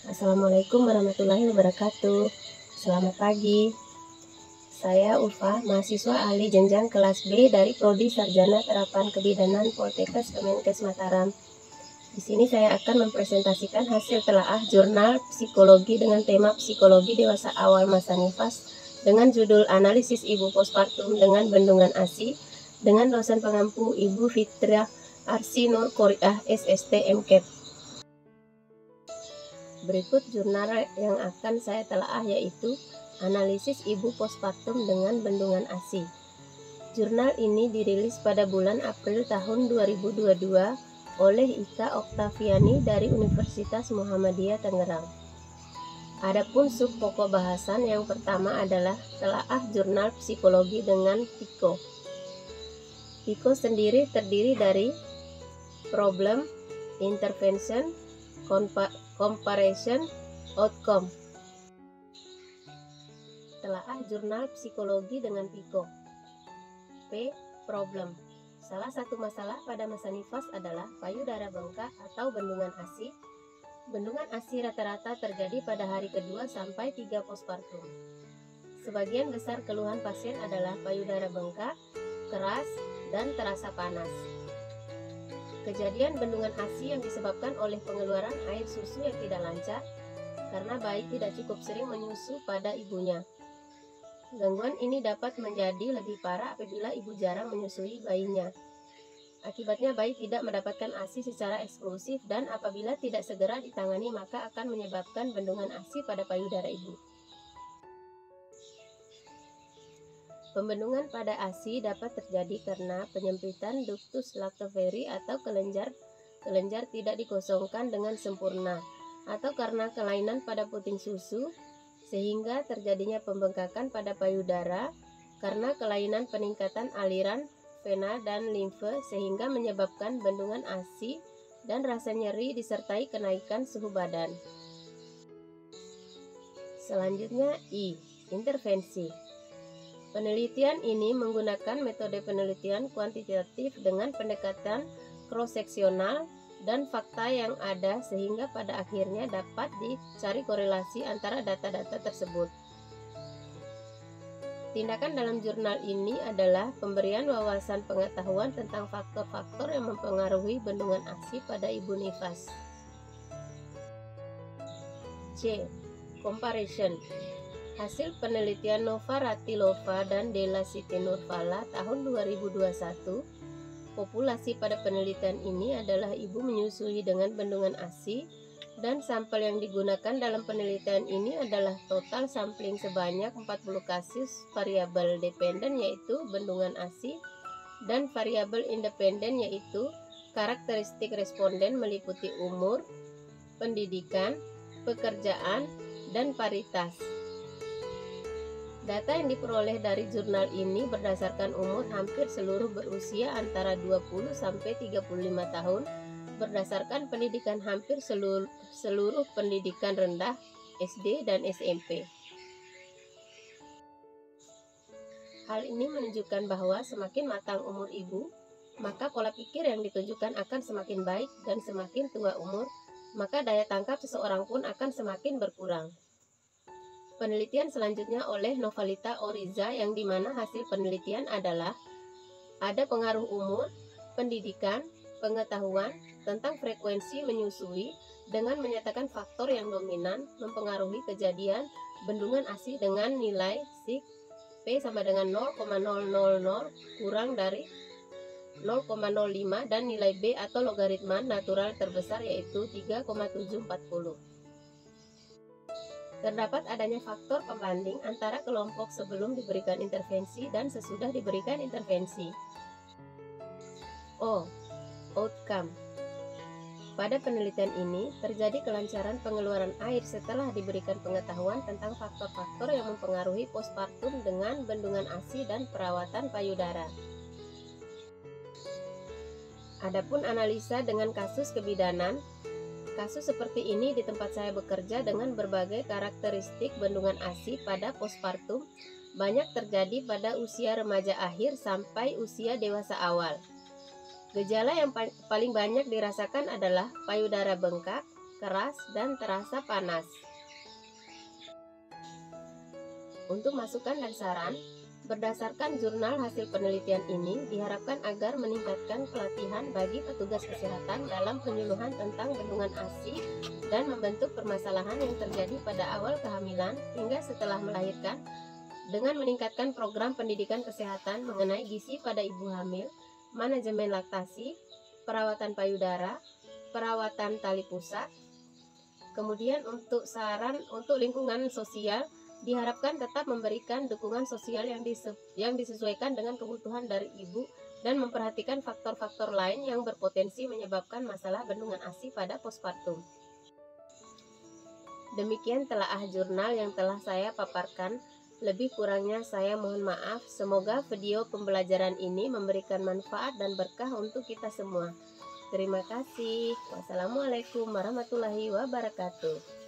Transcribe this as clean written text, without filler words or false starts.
Assalamualaikum warahmatullahi wabarakatuh. Selamat pagi. Saya Ulfa, mahasiswa ahli jenjang kelas B dari Prodi Sarjana Terapan Kebidanan Poltekkes Kemenkes Mataram. Di sini saya akan mempresentasikan hasil telaah jurnal psikologi dengan tema psikologi dewasa awal masa nifas dengan judul analisis ibu postpartum dengan bendungan ASI dengan dosen pengampu Ibu Fitriah Arsy Nur Qoriah SST MKEP. Berikut jurnal yang akan saya telaah yaitu analisis ibu postpartum dengan bendungan ASI. Jurnal ini dirilis pada bulan April tahun 2022 oleh Ika Oktaviani dari Universitas Muhammadiyah Tangerang. Adapun sub pokok bahasan yang pertama adalah telaah jurnal psikologi dengan PICO. PICO sendiri terdiri dari problem, intervention, comparison, outcome. Telaah jurnal psikologi dengan PICO. P. Problem. Salah satu masalah pada masa nifas adalah payudara bengkak atau bendungan ASI. Bendungan ASI rata-rata terjadi pada hari kedua sampai 3 postpartum. Sebagian besar keluhan pasien adalah payudara bengkak, keras, dan terasa panas. Kejadian bendungan ASI yang disebabkan oleh pengeluaran air susu yang tidak lancar karena bayi tidak cukup sering menyusu pada ibunya. Gangguan ini dapat menjadi lebih parah apabila ibu jarang menyusui bayinya. Akibatnya bayi tidak mendapatkan ASI secara eksklusif dan apabila tidak segera ditangani maka akan menyebabkan bendungan ASI pada payudara ibu. Pembendungan pada ASI dapat terjadi karena penyempitan ductus lactoveri atau kelenjar tidak dikosongkan dengan sempurna, atau karena kelainan pada puting susu, sehingga terjadinya pembengkakan pada payudara karena kelainan peningkatan aliran vena dan limfe sehingga menyebabkan bendungan ASI dan rasa nyeri disertai kenaikan suhu badan. Selanjutnya I. Intervensi. Penelitian ini menggunakan metode penelitian kuantitatif dengan pendekatan cross-seksional dan fakta yang ada sehingga pada akhirnya dapat dicari korelasi antara data-data tersebut. Tindakan dalam jurnal ini adalah pemberian wawasan pengetahuan tentang faktor-faktor yang mempengaruhi bendungan ASI pada ibu nifas. C. Comparison. Hasil penelitian Nova Ratilova dan Della Siti Nurfala tahun 2021, populasi pada penelitian ini adalah ibu menyusui dengan bendungan ASI dan sampel yang digunakan dalam penelitian ini adalah total sampling sebanyak 40 kasus variabel dependen yaitu bendungan ASI dan variabel independen yaitu karakteristik responden meliputi umur, pendidikan, pekerjaan, dan paritas. Data yang diperoleh dari jurnal ini berdasarkan umur hampir seluruh berusia antara 20 sampai 35 tahun, berdasarkan pendidikan hampir seluruh pendidikan rendah SD dan SMP. Hal ini menunjukkan bahwa semakin matang umur ibu, maka pola pikir yang ditunjukkan akan semakin baik dan semakin tua umur, maka daya tangkap seseorang pun akan semakin berkurang. Penelitian selanjutnya oleh Novalita Oriza yang dimana hasil penelitian adalah ada pengaruh umur, pendidikan, pengetahuan tentang frekuensi menyusui dengan menyatakan faktor yang dominan mempengaruhi kejadian bendungan ASI dengan nilai sig P sama dengan 0,000 kurang dari 0,05 dan nilai B atau logaritma natural terbesar yaitu 3,740. Terdapat adanya faktor pembanding antara kelompok sebelum diberikan intervensi dan sesudah diberikan intervensi. O. Outcome. Pada penelitian ini, terjadi kelancaran pengeluaran air setelah diberikan pengetahuan tentang faktor-faktor yang mempengaruhi postpartum dengan bendungan ASI dan perawatan payudara. Adapun analisa dengan kasus kebidanan, kasus seperti ini di tempat saya bekerja dengan berbagai karakteristik bendungan ASI pada postpartum banyak terjadi pada usia remaja akhir sampai usia dewasa awal. Gejala yang paling banyak dirasakan adalah payudara bengkak, keras, dan terasa panas. Untuk masukan dan saran, berdasarkan jurnal hasil penelitian ini diharapkan agar meningkatkan pelatihan bagi petugas kesehatan dalam penyuluhan tentang bendungan ASI dan membentuk permasalahan yang terjadi pada awal kehamilan hingga setelah melahirkan dengan meningkatkan program pendidikan kesehatan mengenai gizi pada ibu hamil, manajemen laktasi, perawatan payudara, perawatan tali pusat. Kemudian untuk saran untuk lingkungan sosial, diharapkan tetap memberikan dukungan sosial yang disesuaikan dengan kebutuhan dari ibu dan memperhatikan faktor-faktor lain yang berpotensi menyebabkan masalah bendungan ASI pada postpartum. Demikian telaah jurnal yang telah saya paparkan. Lebih kurangnya saya mohon maaf. Semoga video pembelajaran ini memberikan manfaat dan berkah untuk kita semua. Terima kasih. Wassalamualaikum warahmatullahi wabarakatuh.